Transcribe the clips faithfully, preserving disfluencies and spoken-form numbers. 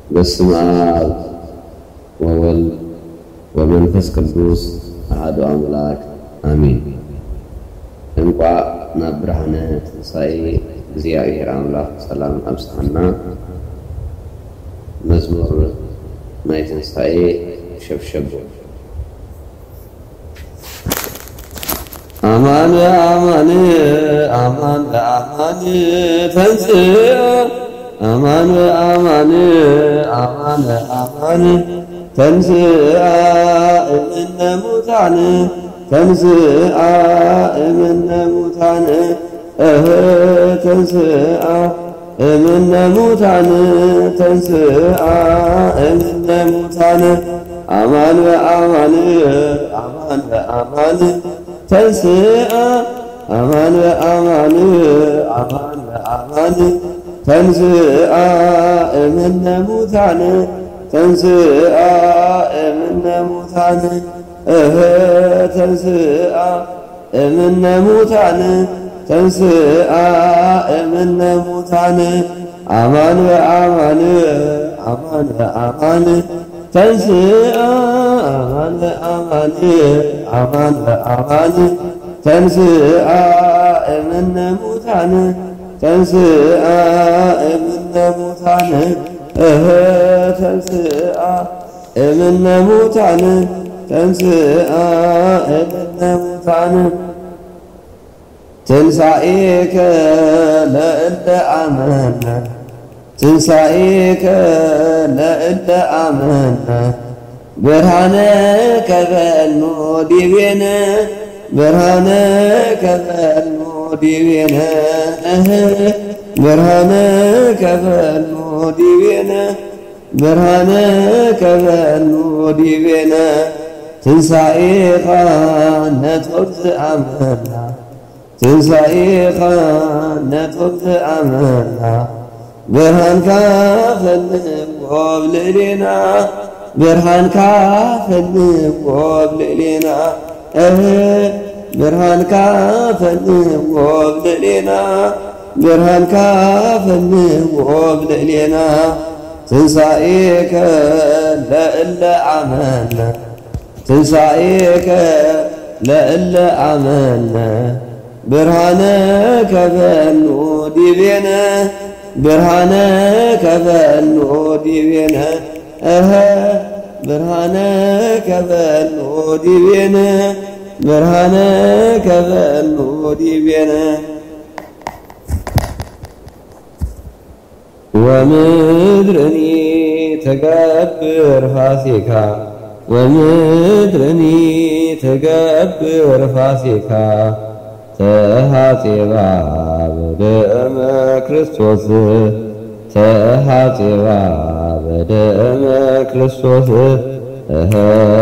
በስመ አብ ወወልድ ወመንፈስ ቅዱስ አሐዱ አምላክ አሜን። እንኳ ናብርሃነ ትንሳኤ እግዚአብሔር አምላክ ሰላም አብጽሐና። መዝሙር ናይ ትንሳኤ ሸብሸቦ አማን አማን አማን አማን ተንሥእ አማን አማን አማን አማን ተንሥእ እምነ ሙታን ተንሥእ እምነ ሙታን እህ ተንሥእ እምነ ሙታን ተንሥእ እምነ ሙታን አማን አማን አማን አማን ተንሥእ አማን አማን አማን አማን ተንሥእ እምነ ሙታን ተንሥእ እምነ ሙታን እህ ተንሥእ እምነ ሙታን ተንሥእ እምነ ሙታን አማን አማን አማን አማን ተንሥእ አማን አማን አማን አማን ተንሥእ እምነ ሙታን ተንሥእ እምነ ሙታን እህ ተንሥእ እምነ ሙታን ተንሥእ እምነ ሙታን ትንሣኤከ ለእለ አመነ ትንሣኤከ ለእለ አመነ ብርሃነከ በእኖ ዲቤነ ብርሃነከ በእኖ ዲቤነ ብርሃነከ በእኖ ዲቤነ ብርሃነከ በእኖ ዲቤነ ትንሣኤኻ ነጦብ ዘአመና ትንሣኤኻ ነጦብ ዘአመና ብርሃንካ ፈልጎ ብልዕሌና ብርሃንካ ፈልጎ ብልዕሌና እህ ብርሃንካ ፈልጎ ብልዕሌና ብርሃንካ ፈልጎ ብልዕሌና ትንሣኤከ ለእለ አመነ ትንሣኤከ ለእለ አመነ ብርሃነከ በእኖ ዲቤነ ብርሃነከ በእኖ ዲቤነ እህ ብርሃነከ በእኖ ዲቤነ ብርሃነከ በእኖ ዲቤነ ወምድርኒ ትገብር ፋሲካ ወምድርኒ ትገብር ፋሲካ ተሃፄባ በደመ ክርስቶስ ተሃፄባ በደመ ክርስቶስ እህ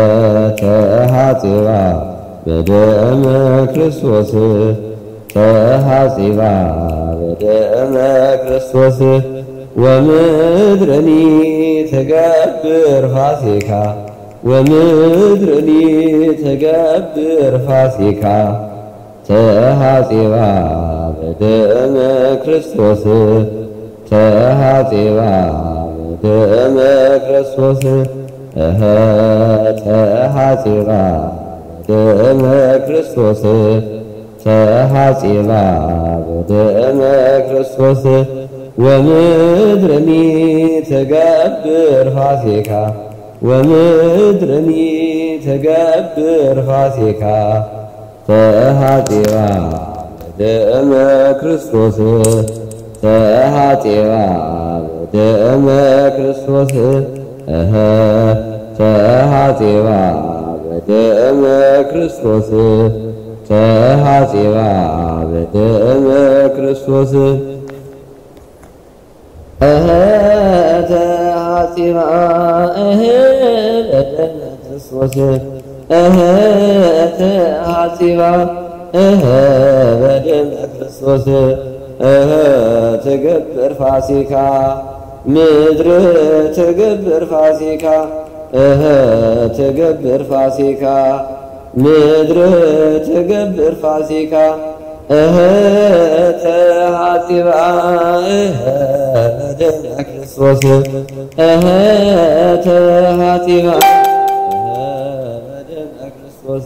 ተሃፄባ በደመ ክርስቶስ ተሃፄባ በደመ ክርስቶስ ወምድርኒ ትገብር ፋሲካ ወምድርኒ ትገብር ፋሲካ ተሃፄባ በደመ ክርስቶስ ተሃፄባ በደመ ክርስቶስ እህ ተሃፄባ በደመ ክርስቶስ ተሃፄባ በደመ ክርስቶስ ወምድርኒ ትገብር ፋሲካ ወምድርኒ ትገብር ፋሲካ ተሃፄባ በደመ ክርስቶስ ተሃፄባ በደመ ክርስቶስ እህ ተሃፄባ በደመ ክርስቶስ ተሃፄባ በደመ ክርስቶስ እህ ተሃፄባ እህ በደመ ክርስቶስ እህ ተሃፄባ እህ በደመ ክርስቶስ እህ ትገብር ፋሲካ ምድር ትገብር ፋሲካ እህ ትገብር ፋሲካ ምድር ትገብር ፋሲካ እህተ ሐጺባ በደመ ክርስቶስ እህተ ሐጺባ በደመ ክርስቶስ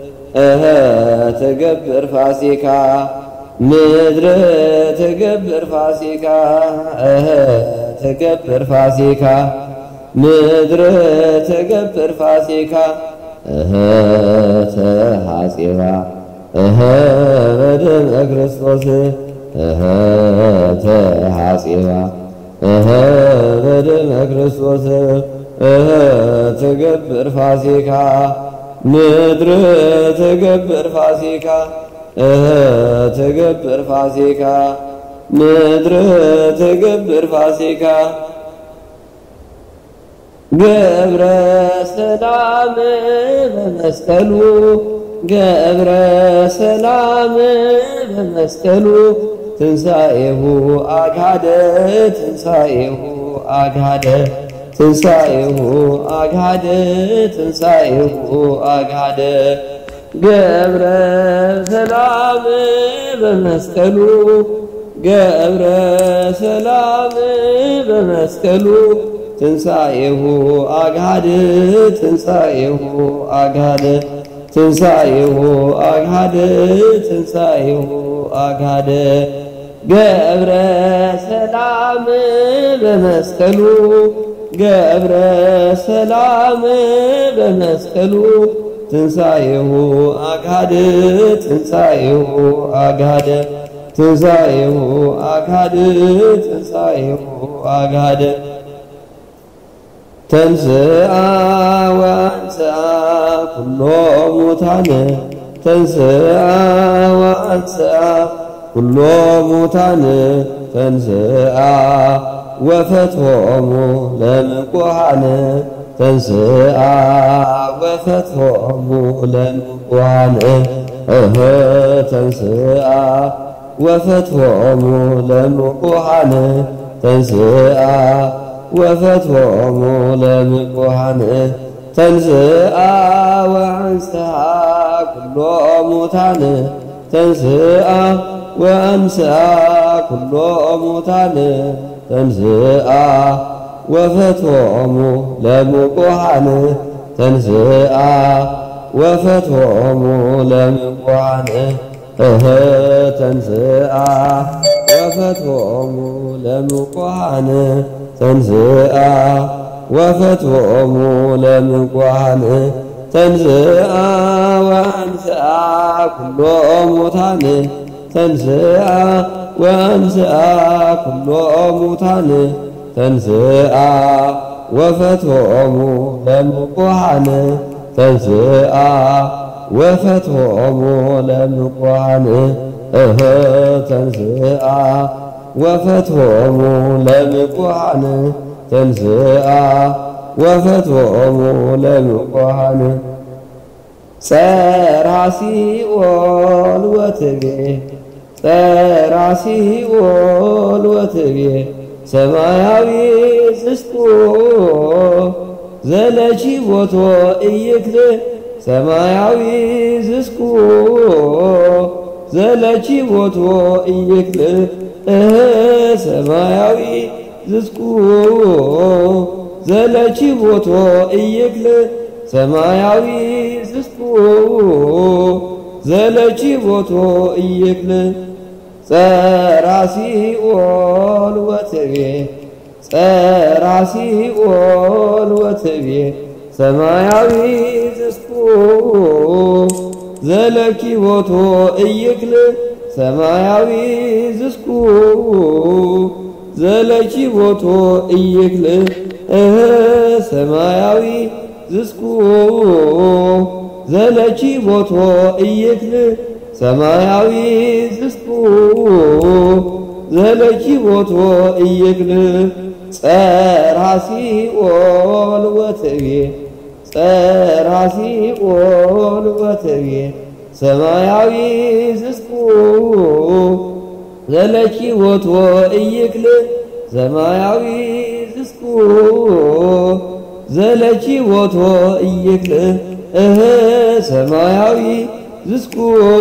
ትገብር ፋሲካ ምድር ትገብር ፋሲካ ትገብር ፋሲካ ምድር ትገብር ፋሲካ ተሐጺባ በደመ ክርስቶስ ተሐጺባ በደመ ክርስቶስ ትገብር ፋሲካ ምድር ትገብር ፋሲካ ትገብር ፋሲካ ምድር ትገብር ፋሲካ ገብረ ሰላም በመስቀሉ ገብረ ሰላም በመስቀሉ ትንሣኤሁ አግሃደ ትንሣኤሁ አግሃደ ትንሣኤሁ አግሃደ ትንሣኤሁ አግሃደ ገብረ ሰላም በመስቀሉ ገብረ ሰላም በመስቀሉ ትንሣኤሁ አግሃደ ትንሣኤሁ አግሃደ ትንሣኤሁ አግሃደ ትንሣኤሁ አግሃደ ገብረ ሰላም በመስቀሉ ገብረ ሰላም በመስቀሉ ትንሣኤሁ አግሃደ ትንሣኤሁ አግሃደ ትንሣኤሁ አግሃደ ትንሣኤሁ አግሃደ ተንሥአ ወአንሥአ ኩሎ ሙታነ ተንሥአ ወአንሥአ ኩሎ ሙታነ ተንሥአ ወፈትሖሙ ለምቁሃነ ተንሥአ ወፈትሖሙ ለምቁሃነ እህ ተንሥአ ወፈትሖሙ ለምቁሃነ ተንሥአ ወፈትሖሙ ለምቁሃነ ተንሥአ ወአንሥአ ኩሎ ሙታነ ተንሥአ ወአንሥአ ኩሎ ሙታነ ተንሥአ ወፈትሖሙ ለምቁሃነ ተንሥአ ወፈትሖሙ ለምቁሃነ እህ ተንሥአ ወፈትሖሙ ለምቁሃነ ተንሥአ ወፈትሖሙ ለምቁሃነ ተንሥአ ወአንሥአ ኩሎ ሙታነ ተንሥአ ወአንሥአ ኩሎ ሙታነ ተንሥአ ወፈትሖሙ ለምቁሃነ ተንሥአ ወፈትሖሙ ለምቁሃነ እህ ተንሥአ ወፈትሖሙ ለምቁሃነ ተንሥአ ወፈትሖሙ ለምቁሃነ ጸርሐ ሲኦል ወትቤ ጸርሐ ሲኦል ወትቤ ሰማያዊ ዝስቶ ዘለቺቦቶ ኢይክል ሰማያዊ ዝስኩ ዘለቺቦቶ ኢይክል እህ ሰማያዊ ዝስኩ ዘለቺቦቶ ኢይክል ሰማያዊ ዝስኩ ዘለቺቦቶ ኢይክል ጸርሐ ሲኦል ወትቤ ጸርሐ ሲኦል ወትቤ ሰማያዊ ዝስኩ ዘለቺቦቶ ኢይክል ሰማያዊ ዝስኩ ዘለቺቦቶ ኢይክል እህ ሰማያዊ ዝስኩ ዘለቺቦቶ ኢይክል ሰማያዊ ዝስኩ ዘለቺቦቶ ኢይክል ጸርሐ ሲኦል ወትቤ ጸርሐ ሲኦል ወትቤ ሰማያዊ ዝስኩ ዘለቺቦቶ ኢይክል ሰማያዊ ዝስኩ ዘለቺቦቶ ኢይክል እህ ሰማያዊ ዝስኩ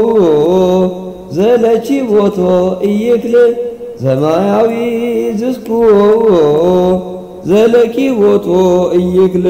ዘለቺ ቦቶ እይክል ሰማያዊ ዝስኩ ዘለቂ ቦቶ እይክል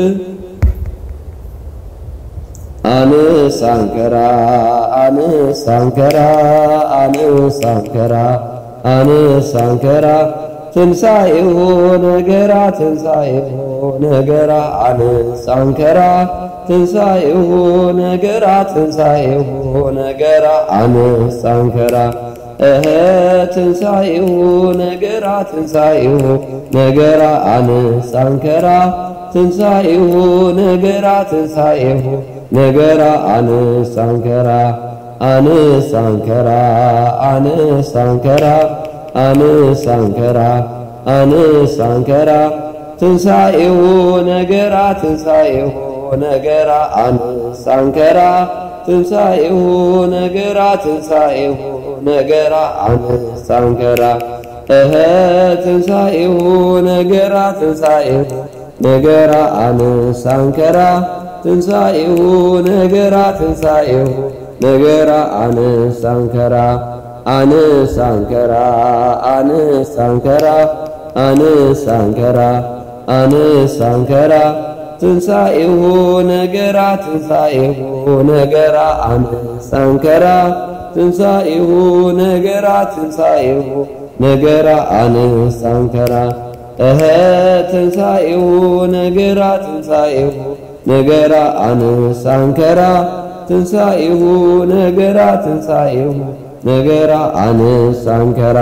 አንሳንከራ አንሳንከራ አንሳንከራ አንሳንከራ ትንሳኤሁ ነገራ ትንሳኤሁ ነገራ አንሳንከራ ትንሳኤሁ ነገራ ትንሳኤሁ ነገራ አንሳንከራ እህ ትንሳኤሁ ነገራ ትንሳኤሁ ነገራ አንሳንከራ ትንሳኤሁ ነገራ ትንሳኤሁ ነገራ አንሳንከራ አንሳንከራ አንሳንከራ አንሳንከራ አንሳንከራ ትንሳኤሁ ነገራ ትንሳኤሁ ነገራ አንሳንከራ ትንሳኤሁ ነገራ ትንሳኤሁ ነገራ አንሳንከራ እህ ትንሳኤሁ ነገራ ትንሳኤሁ ነገራ አንሳንከራ ትንሳኤሁ ነገራ ትንሳኤሁ ነገራ አንሳንከራ አንሳንከራ አንሳንከራ አንሳንከራ አንሳንከራ ትንሳኤሁ ነገራ ትንሳኤሁ ነገራ አንሳንከራ ትንሳኤሁ ነገራ ትንሳኤሁ ነገራ አንሳንከራ እህ ትንሳኤሁ ነገራ ትንሳኤሁ ነገራ አንሳንከራ ትንሳኤሁ ነገራ ትንሳኤሁ ነገራ አንሳንከራ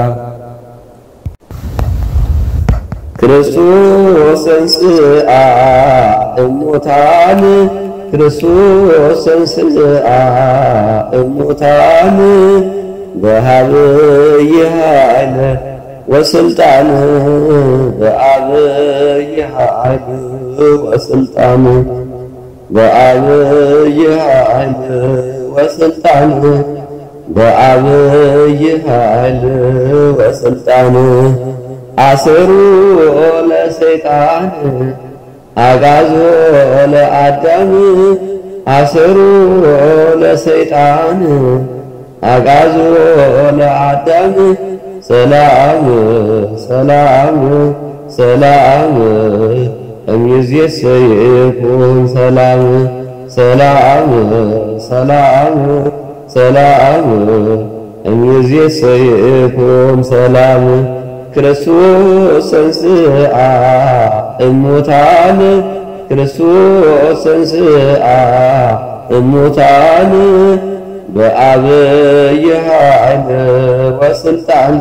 ክርስቶስ ተንሥአ እሙታን ክርስቶስ ተንሥአ እሙታን በዐቢይ ኃይል ወስልጣን በዐቢይ ኃይል ወስልጣን በዐቢይ ኃይል ወስልጣን በዐቢይ ኃይል ወስልጣን አሰሩ ለሰይጣን አጋዞ ለአዳም አሰሩ ለሰይጣን አጋዞ ለአዳም ሰላም ሰላም ሰላም እምይእዜሰ ይኩን ሰላም ሰላም ሰላም ሰላም እምይእዜሰ ይኩን ሰላም ክርስቶስ ተንሥአ እሙታን ክርስቶስ ተንሥአ እሙታን በዐቢይ ኃይል ወስልጣን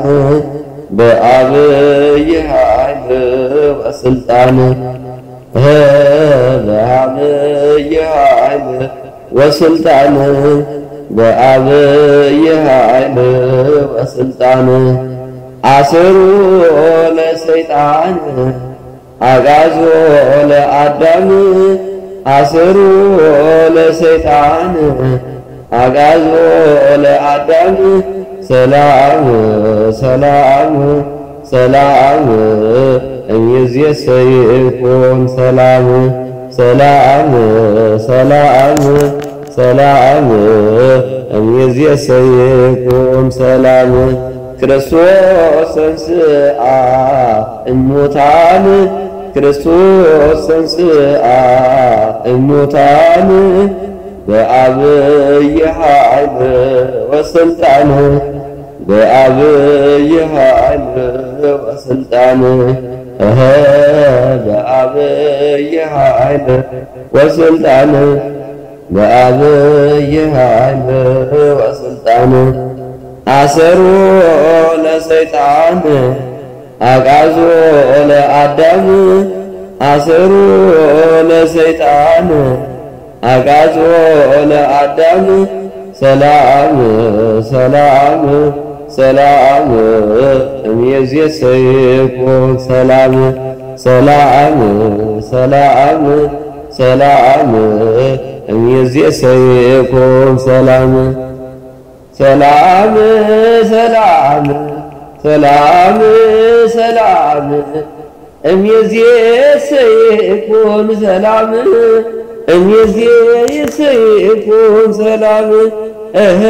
በዐቢይ ኃይል ወስልጣን በዐቢይ ኃይል ወስልጣን በዐቢይ ኃይል ወስልጣን አሰሩ ለሰይጣን አጋዞ ለአዳም አሰሩ ለሰይጣን አጋዞ ለአዳም ሰላም ሰላም ሰላም እምይእዜሰ ይኩን ሰላም ሰላም ሰላም ሰላም እምይእዜሰ ይኩን ሰላም ክርስቶስ ተንሥአ እሙታን ክርስቶስ ተንሥአ እሙታን በዐቢይ ኃይል ወስልጣን በዐቢይ ኃይል ወስልጣን እህ በዐቢይ ኃይል ወስልጣን በዐቢይ ኃይል ወስልጣን አሰሩ ለሰይጣን አጋዞ ለአዳም አሰሩ ለሰይጣን አጋዞ ለአዳም ሰላም ሰላም ሰላም እምይእዜሰ ይኩን ሰላም ሰላም ሰላም ሰላም እምይእዜሰ ይኩን ሰላም ሰላም ሰላም ሰላም ሰላም እምይእዜሰ ይኩን ሰላም እምይእዜሰ ይኩን ሰላም እህ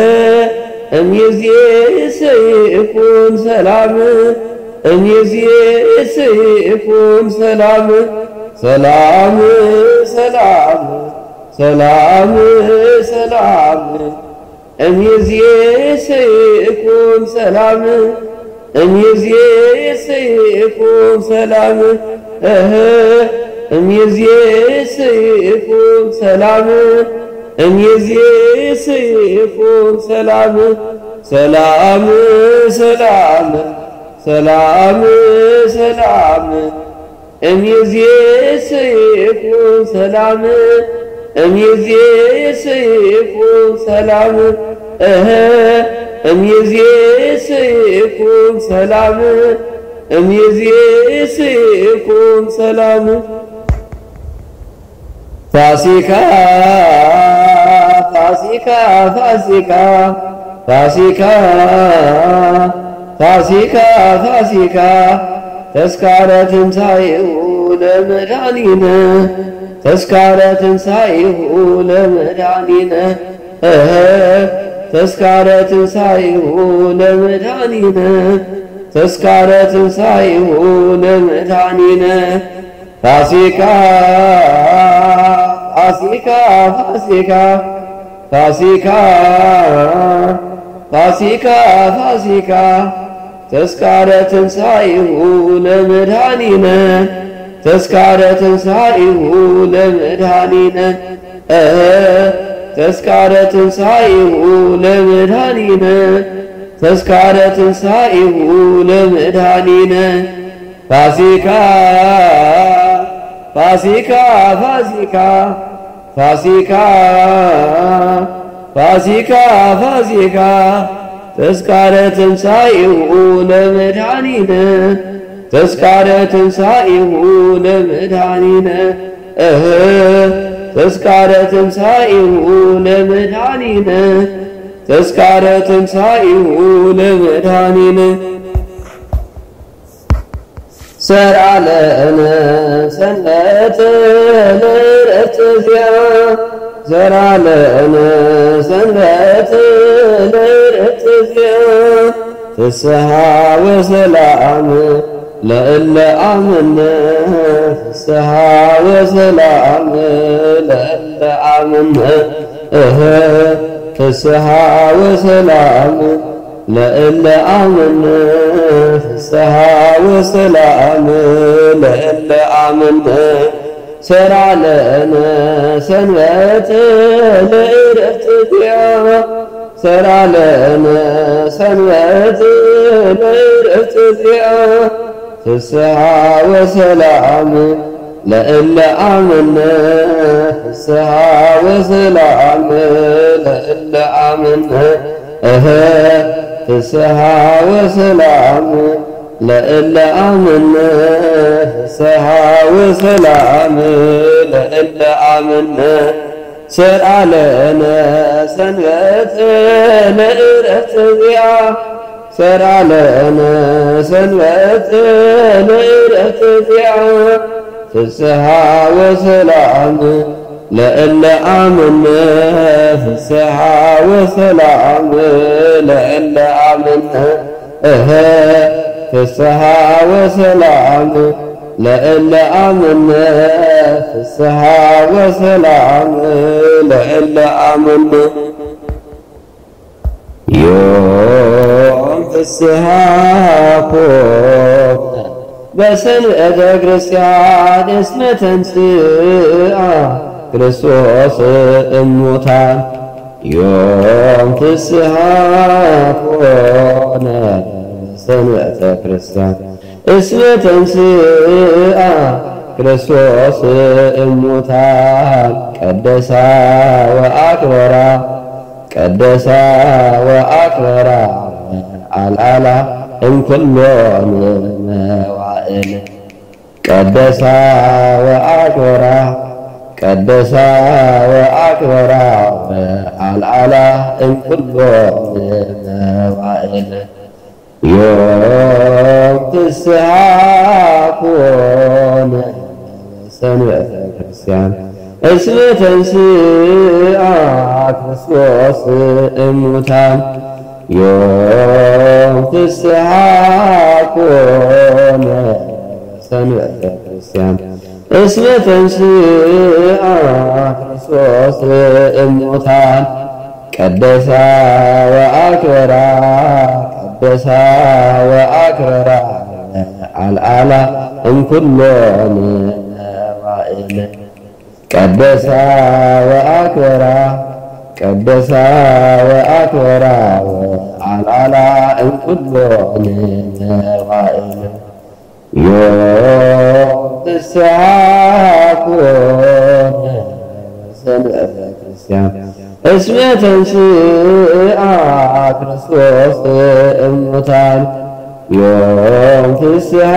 እምይእዜሰ ይኩን ሰላም እምይእዜሰ ይኩን ሰላም ሰላም ሰላም ሰላም ሰላም እምይእዜሰ ይኩን ሰላም እምይእዜሰ ይኩን ሰላም እህ እምይእዜሰ ይኩን ሰላም እምይእዜሰ ይኩን ሰላም ሰላም ሰላም ሰላም ሰላም እምይእዜሰ ይኩን ሰላም እምይእዜሰ ይኩን ሰላም እህ እምይእዜሰ ይኩን ሰላም እምይእዜሰ ይኩን ሰላም ፋሲካ ፋሲካ ፋሲካ ፋሲካ ፋሲካ ፋሲካ ተስካረ ትንሣኤሁ ለመድኃኒነ ተስካረ ትንሣኤሁ ለመድኃኒነ እህ ተስካረ ትንሣኤሁ ለመድኃኒነ ተስካረ ትንሣኤሁ ለመድኃኒነ ፋሲካ ፋሲካ ፋሲካ ፋሲካ ፋሲካ ፋሲካ ተስካረ ትንሣኤሁ ለመድኃኒነ ተስካረ ትንሣኤሁ ለመድኃኒነ እህ ተስካረ ትንሣኤሁ ለመድኃኒነ ተስካረ ትንሣኤሁ ለመድኃኒነ ፋሲካ ፋሲካ ፋሲካ ፋሲካ ፋሲካ ፋሲካ ተስካረ ትንሣኤሁ ለመድኃኒነ ተስካረ ትንሣኤሁ ለመድኃኒነ እህ ተስካረ ትንሣኤሁ ለመድኃኒነ ተስካረ ትንሣኤሁ ለመድኃኒነ ሰርዐ ለነ ሰንበተ ለዕረፍተ ዚአ ሰርዐ ለነ ሰንበተ ለዕረፍተ ዚአ ፍስሓ ወሰላም ለእለ አመነ ፍስሓ ወሰላም ለእለ አመነ እህ ፍስሓ ወሰላም ለእለ አመነ ፍስሓ ወሰላም ለእለ አመነ ሰርዐ ለነ ሰንበተ ለዕረፍተ ዚአ ሰርዐ ለነ ሰንበተ ለዕረፍተ ዚአ ፍስሓ ወሰላም ለእለ አመነ ፍስሓ ወሰላም ለእለ አመነ እህ ፍስሓ ወሰላም ለእለ አመነ ፍስሓ ወሰላም ለእለ አመነ ሰርዐ ለነ ሰንበተ ለዕረፍተ ዚአ ሰርዐ ለነ ሰንበተ ለዕረፍተ ዚአ ፍስሓ ወሰላም ለእለ አመነ ፍስሓ ወሰላም ለእለ አመነ እህ ፍስሓ ወሰላም ለእለ አመነ ፍስሓ ወሰላም ለእለ አመነ ዮም ፍስሓ ኮነ በሰንበተ ክርስቲያን እስመ ተንሥአ ክርስቶስ እሙታን ዮም ፍስሓ ኮነ በሰንበተ ክርስቲያን እስመ ተንሥአ ክርስቶስ እሙታን ቀደሳ ወአክበራ ቀደሳ ወአክበራ አልዓላ እምኩሎን መዋዕል ቀደሳ ወአክበራ ቀደሳ ወአክበራ አልዓላ እምኩሎን መዋዕል ዮም ፍስሓ ኮነ ሰንበተ ክርስቲያን እስመ ተንሥአ ክርስቶስ እሙታን ዮም ፍስሐ ኮነ ሰንበተ ክርስቲያን እስመ ተንሥአ ክርስቶስ እሙታን ቀደሳ ወአክበራ ቀደሳ ወአክበራ አልዓላ እምኩሎን መዋዕል ቀደሳ ወአክበራ ቀደሳ ወአክበራ አልዓላ እምኩሎን መዋዕል ዮም ፍስሐ ኮነ ሰንበተ ክርስቲያን እስመ ተንሥአ ክርስቶስ እሙታን ዮም ፍስሐ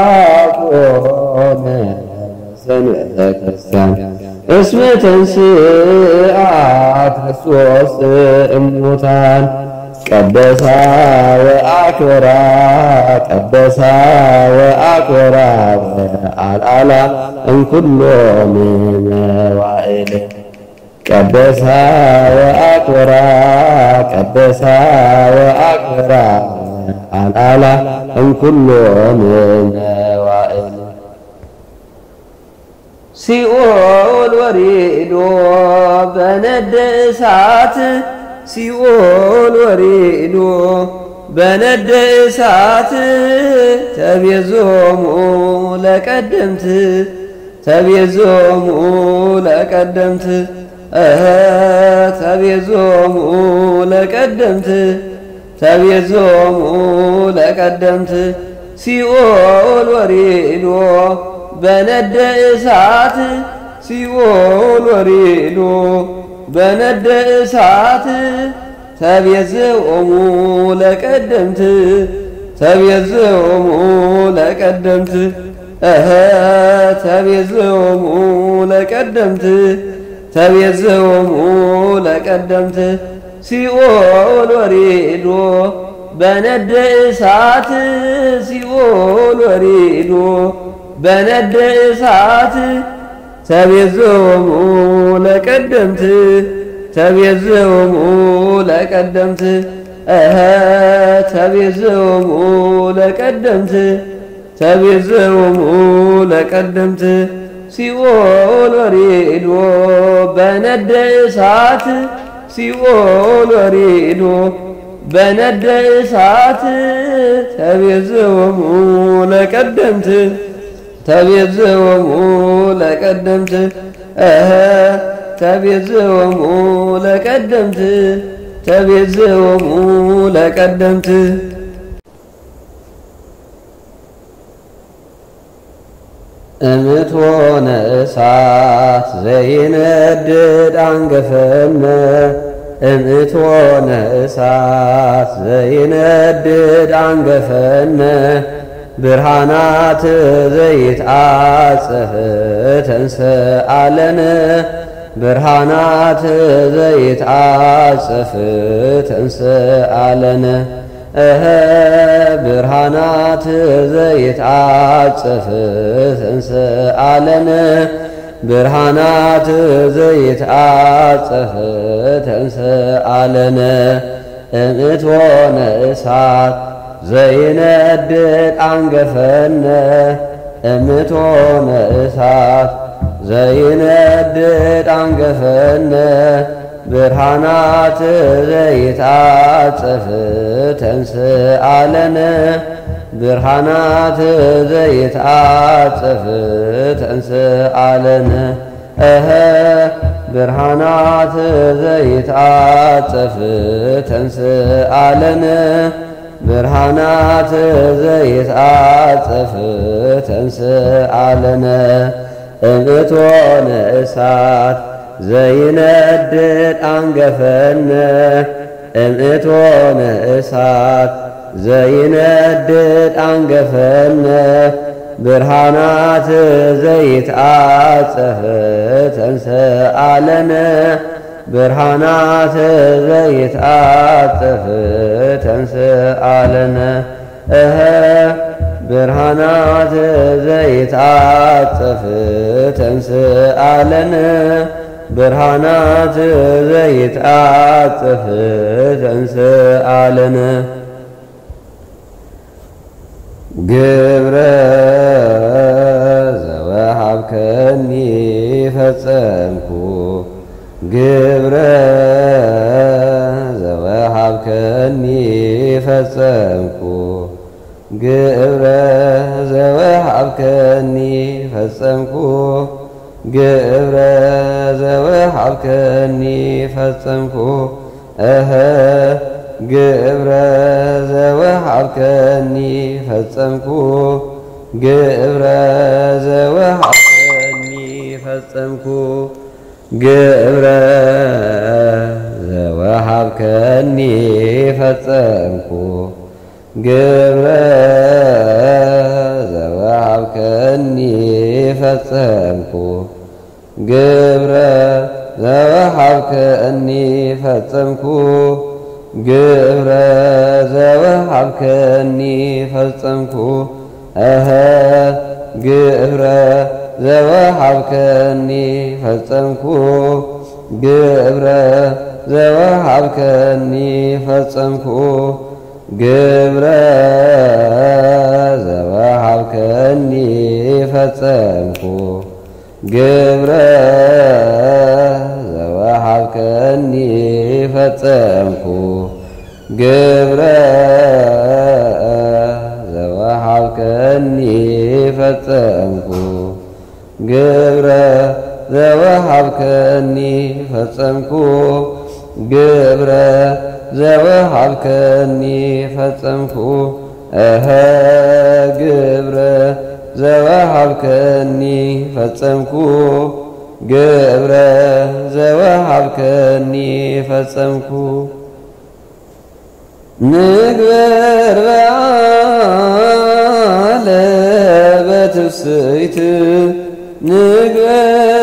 ኮነ ሰንበተ ክርስቲያን እስመ ተንሥአ ክርስቶስ እሙታን ቀደሳ ወአክበራ ቀደሳ ወአክበራ አልዓላ እምኩሎን መዋዕል ቀደሳ ወአክበራ ቀደሳ ወአክበራ አልዓላ እምኩሎን መዋዕል ሲኦል ወሪዶ በነደ እሳት ሲኦል ወሪዶ በነደ እሳት ተቤዞሙ ለቀደምት ተቤዞሙ ለቀደምት እህ ተቤዞሙ ለቀደምት ተቤዞሙ ለቀደምት ሲኦል ወሪዶ በነደ እሳት ሲኦል ወሪዶ በነደ እሳት ተቤዞሙ ለቀደምት ተቤዞሙ ለቀደምት እህ ተቤዞሙ ለቀደምት ተቤዞሙ ለቀደምት ሲኦል ወሪዶ በነደ እሳት ሲኦል ወሪዶ በነደ እሳት ተቤዞሙ ለቀደምት ተቤዞሙ ለቀደምት እህ ተቤዞሙ ለቀደምት ተቤዞሙ ለቀደምት ሲኦል ወሪዶ በነደ እሳት ሲኦል ወሪዶ በነደ እሳት ተቤዞሙ ለቀደምት ተቤዞሙ ለቀደምት እህ ተቤዞሙ ለቀደምት ተቤዞሙ ለቀደምት እምትሆነ እሳት ዘይነድድ አንገፈነ እምትሆነ እሳት ዘይነድድ አንገፈነ ብርሃናት ዘይትአጽፍ ተንሥአለነ ብርሃናት ዘይትአጽፍ ተንሥአለነ እህ ብርሃናት ዘይትአጽፍ ተንሥአለነ ብርሃናት ዘይትአጽፍ ተንሥአለነ እምትሆነ እሳት ዘይነድድ አንገፈነ እምትሆነ እሳት ዘይነድድ አንገፈነ ብርሃናት ዘይትአጽፍ ተንሥአለነ ብርሃናት ዘይትአጽፍ ተንሥአለነ እህ ብርሃናት ዘይትአጽፍ ተንሥአለነ ብርሃናት ዘይትአጽፍ ተንሥአለነ እምትሆነ እሳት ዘይነድድ አንገፈነ እምትሆነ እሳት ዘይነድድ አንገፈነ ብርሃናት ዘይትአጽፍ ተንሥአለነ ብርሃናት ዘይትአጽፍ ተንሥአለነ እህ ብርሃናት ዘይትዓጸፍ ተንሥአለነ ብርሃናት ዘይትዓጸፍ ተንሥአለነ ግብረ ዘወሃብከኒ ፈጸምኩ ግብረ ዘወሃብከኒ ፈጸምኩ ግብረ ዘወሃብከኒ ፈጸምኩ ግብረ ዘወሃብከኒ ፈጸምኩ እኸ ግብረ ዘወሃብከኒ ፈጸምኩ ግብረ ዘወሃብከኒ ፈጸምኩ ግብረ ዘወሃብከኒ ፈጸምኩ ግብረ ዘወሃብከኒ ፈጸምኩ ግብረ ዘወሃብከኒ ፈጸምኩ ግብረ ዘወሃብከኒ ፈጸምኩ እኸ ግብረ ዘወሃብከኒ ፈጸምኩ ግብረ ዘወሃብከኒ ፈጸምኩ ግብረ ዘወሃብከኒ ፈጸምኩ ግብረ ዘወሃብከኒ ፈጸምኩ ግብረ ዘወሃብከኒ ፈጸምኩ ግብረ ዘወሃብከኒ ፈጸምኩ ግብረ ዘወሃብከኒ ፈጸምኩ እኸ ግብረ ዘወሃብከኒ ፈጸምኩ ግብረ ዘወሃብከኒ ፈጸምኩ ንግበር በዓለ በትፍስሕት ንግበር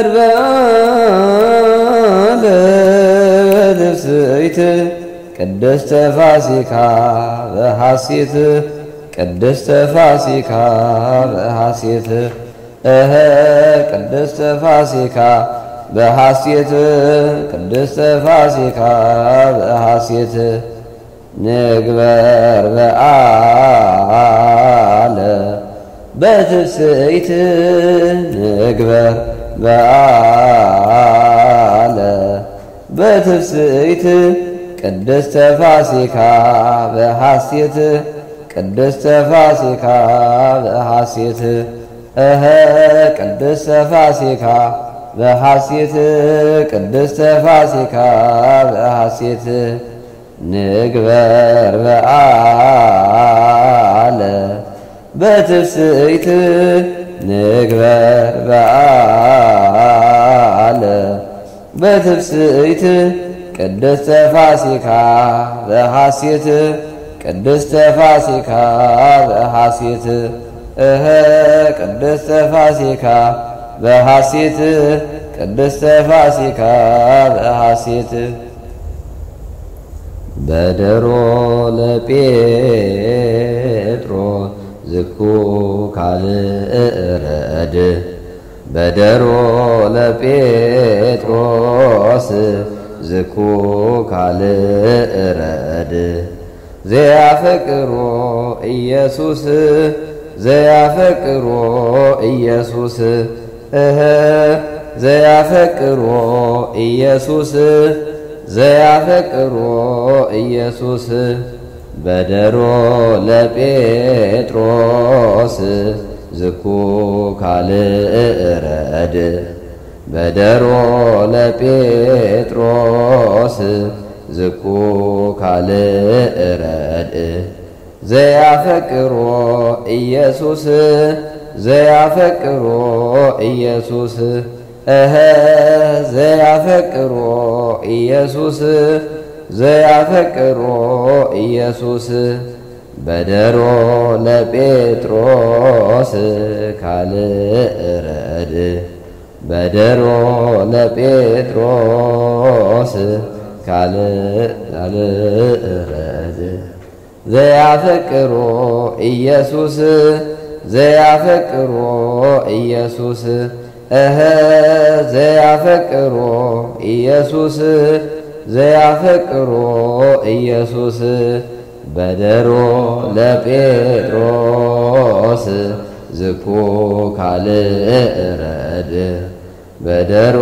በዓለ በትፍስሕት ቅድስተ ፋሲካ በሐሴት ቅድስተ ፋሲካ በሐሴት እኸ ቅድስተ ፋሲካ በሐሴት ቅድስተ ፋሲካ በሐሴት ንግበር በዓለ በትፍስሕት ንግበር በዓለ በትፍስሕት ቅድስተ ፋሲካ በሐሴት ቅድስተ ፋሲካ በሐሴት እኸ ቅድስተ ፋሲካ በሐሴት ቅድስተ ፋሲካ በሐሴት ንግበር በዓለ በትፍስሕት ንግበር በዓለ በትፍስሕት ቅድስተ ፋሲካ በሐሴት ቅድስተ ፋሲካ በሐሴት እኸ ቅድስተ ፋሲካ በሐሴት ቅድስተ ፋሲካ በሐሴት በደሮ ለጴጥሮስ ዝኩ ካልእ ረድ በደሮ ለጴጥሮስ ዝኩ ካልእ ረድ ዘያፈቅሮ ኢየሱስ ዘያፈቅሮ ኢየሱስ እኸ ዘያፈቅሮ ኢየሱስ ዘያፈቅሮ ኢየሱስ በደሮ ለጴጥሮስ ዝኩ ካልእ ረድ በደሮ ለጴጥሮስ ዝኩ ካልእ ረድ ዘያፈቅሮ ኢየሱስ ዘያፈቅሮ ኢየሱስ እኸ ዘያፈቅሮ ኢየሱስ ዘያፈቅሮ ኢየሱስ በደሮ ለጴጥሮስ ካልእ ረድ በደሮ ለጴጥሮስ ካልእ ረድ ዘያፈቅሮ ኢየሱስ ዘያፈቅሮ ኢየሱስ እህ ዘያፈቅሮ ኢየሱስ ዘያፈቅሮ ኢየሱስ በደሮ ለጴጥሮስ ዝኩ ካልእ ረድ በደሮ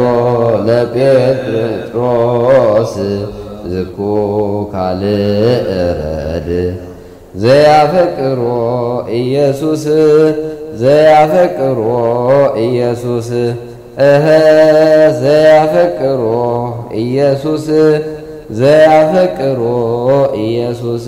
ለጴጥሮስ ዝኩ ካልእ ረድ ዘያፈቅሮ ኢየሱስ ዘያፈቅሮ ኢየሱስ እህ ዘያፈቅሮ ኢየሱስ ዘያፈቅሮ ኢየሱስ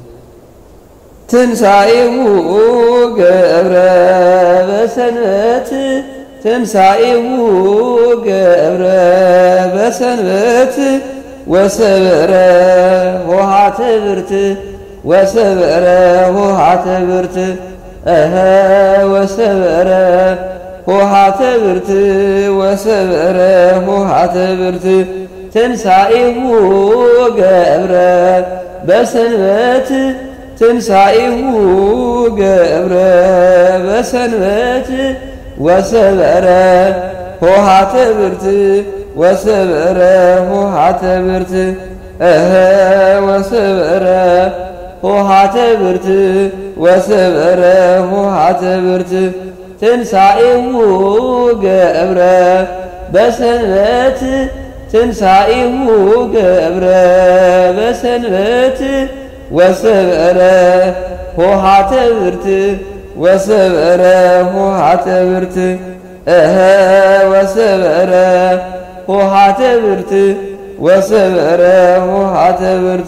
ትንሣኤሁ ገብረ በሰንበት ትንሣኤሁ ገብረ በሰንበት ወሰብረ ሆሃተ ብርት ወሰብረ ሆሃተ ብርት እህ ወሰብረ ሆሃተ ብርት ወሰብረ ሆሃተ ብርት ትንሣኤሁ ገብረ በሰንበት ትንሣኤሁ ገብረ በሰንበት ወሰብረ ሆሃተ ብርት ወሰብረ ሆሃተ ብርት እህ ወሰብረ ሆሃተ ብርት ወሰብረ ሆሃተ ብርት ትንሣኤሁ ገብረ በሰንበት ትንሣኤሁ ገብረ በሰንበት ወሰብረ ሆሃተ ብርት ወሰብረ ሆሃተ ብርት እህ ወሰብረ ሆሃተ ብርት ወሰብረ ሆሃተ ብርት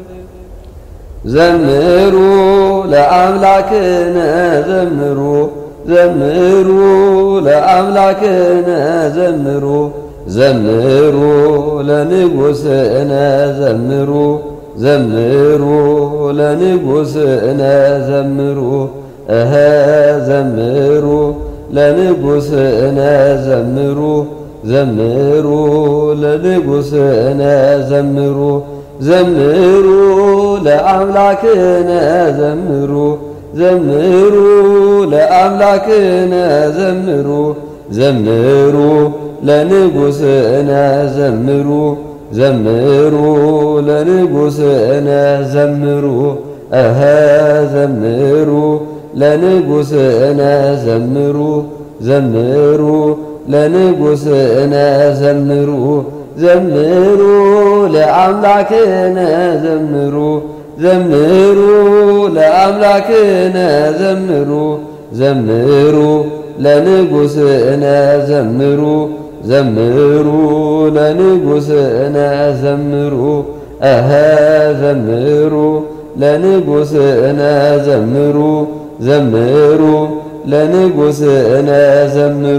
ዘምሩ ለአምላክነ ዘምሩ ዘምሩ ለአምላክነ ዘምሩ ዘምሩ ለንጉሥነ ዘምሩ ዘምሩ ለንጉሥነ ዘምሩ እህ ዘምሩ ለንጉሥነ ዘምሩ ዘምሩ ለንጉሥነ ዘምሩ ዘምሩ ለአምላክነ ዘምሩ ዘምሩ ለአምላክነ ዘምሩ ዘምሩ ለንጉሥነ ዘምሩ ዘምሩ ለንጉሥነ ዘምሩ እህ ዘምሩ ለንጉሥነ ዘምሩ ዘምሩ ለንጉሥነ ዘምሩ ዘምሩ ለአምላክነ ዘምሩ ዘምሩ ለአምላክነ ዘምሩ ዘምሩ ለንጉሥነ ዘምሩ ዘምሩ ለንጉሥነ ዘምሩ እህ ዘምሩ ለንጉሥነ ዘምሩ ዘምሩ ለንጉሥነ ዘምሩ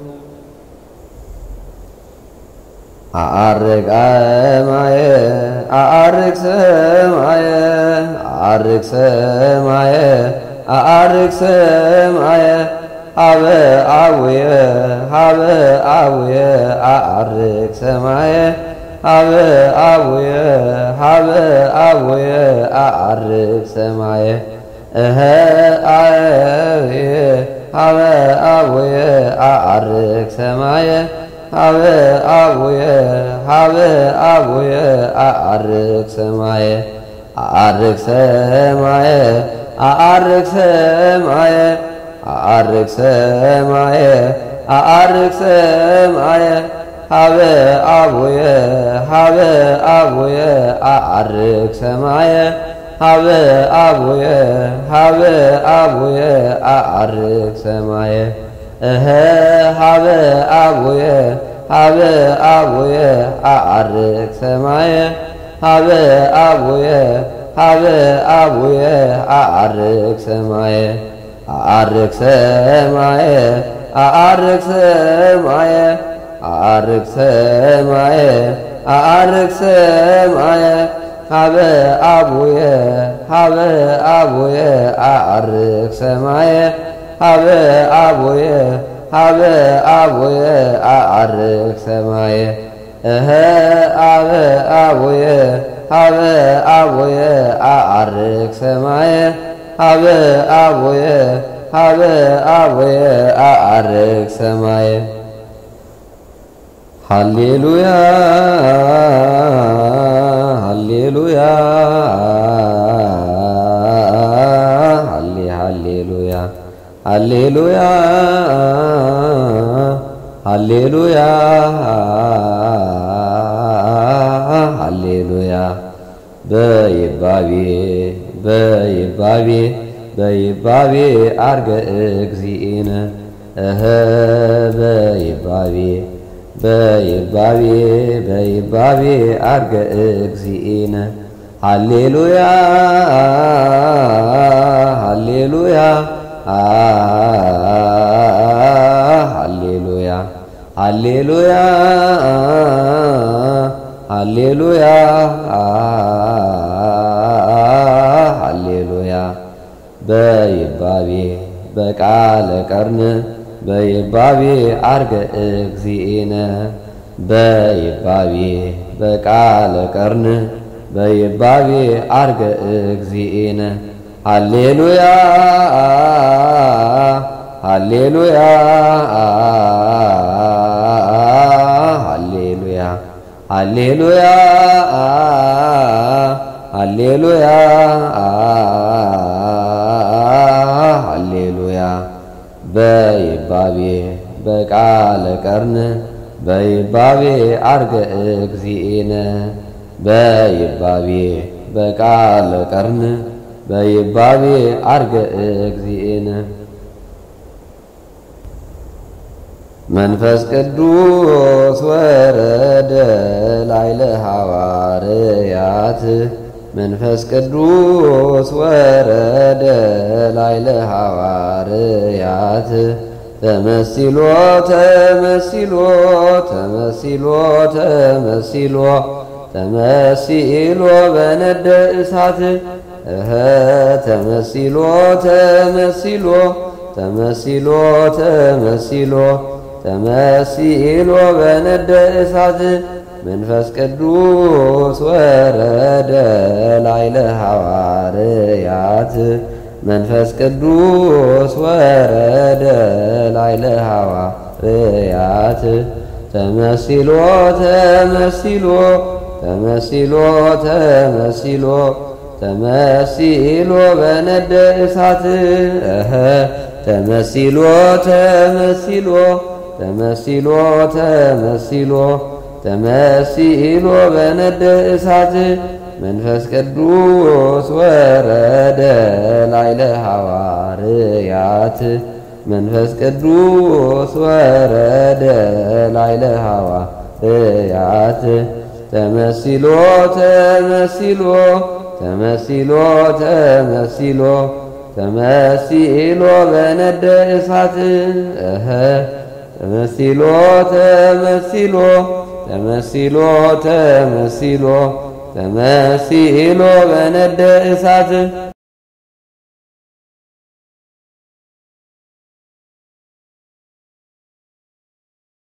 አአርግ ሰማየ አአርግ ሰማየ አአርግ ሰማየ አአርግ ሰማየ ሀበ አቡየ ሀበ አቡየ አአርግ ሰማየ ሀበ አቡየ ሀበ አቡየ አአርግ ሰማየ እህ አየ ሀበ አቡየ አአርግ ሰማየ ሀበ አቡየ ሀበ አቡየ አአርግ ሰማየ አአርግ ሰማየ አአርግ ሰማየ አአርግ ሰማየ አአርግ ሰማየ ሀበ አቡየ ሀበ አቡየ አአርግ ሰማየ ሀበ አቡየ ሀበ አቡየ አአርግ ሰማየ እህ ሀበ አቡየ ሀበ አቡየ አአርግ ሰማየ ሀበ አቡየ ሀበ አቡየ አአርግ ሰማየ አአርግ ሰማየ አአርግ ሰማየ አአርግ ሰማየ አአርግ ሰማየ ሀበ አቡየ ሀበ አቡየ አአርግ ሰማየ ሀበ አቡየ ሀበ አቡየ አአርግ ሰማየ እህ ሀበ አቡየ ሀበ አቡየ አአርግ ሰማየ ሀበ አቡየ ሀበ አቡየ አዐርግ ሰማየ ሃሌሉያ ሃሌሉያ ሃሌ ሃሌሉያ ሃሌሉያ ሃሌሉያ ሃሌሉያ በይባቤ በይባቤ በይባቤ አርገ እግዚእነ እኸ በይባቤ በይባቤ በይባቤ አርገ እግዚእነ ሃሌሉያ ሃሌሉያ ሃሌሉያ ሃሌሉያ ሃሌሉያ ሃሌሉያ በይባቤ በቃለ ቀርን በይባቤ አርገ እግዚእነ በይባቤ በቃለ ቀርን በይባቤ አርገ እግዚእነ ሃሌሉያ ሃሌሉያ ሃሌሉያ ሃሌሉያ ሃሌሉያ ሃሌሉያ በይባቤ በቃለ ቀርን በይባቤ አርገ እግዚእነ በይባቤ በቃለ ቀርን በይባቤ አርገ እግዚእነ መንፈስ ቅዱስ ወረደ ላዕለ ሐዋርያት መንፈስ ቅዱስ ወረደ ላዕለ ሐዋርያት ተመሲሎ ተመሲሎ ተመሲሎ ተመሲሎ ተመሲሎ በነደ እሳት እኸ ተመሲሎ ተመሲሎ ተመሲሎ ተመሲሎ ተመሲሎ በነደ እሳት መንፈስ ቅዱስ ወረደ ላዕለ ሐዋርያት መንፈስ ቅዱስ ወረደ ላዕለ ሐዋርያት ተመሲሎ ተመሲሎ ተመሲሎ ተመሲሎ ተመሲሎ በነደ እሳት እኸ ተመሲሎ ተመሲሎ ተመሲሎ ተመሲሎ ተመሲሎ በነደ እሳት መንፈስ ቅዱስ ወረደ ላዕለ ሐዋርያት መንፈስ ቅዱስ ወረደ ላዕለ ሐዋርያት ተመሲሎ ተመሲሎ ተመሲሎ ተመሲሎ ተመሲሎ በነደ እሳት እኸ ተመሲሎ ተመሲሎ ተመሲሎ ተመሲሎ ተመሲሎ በነደ እሳት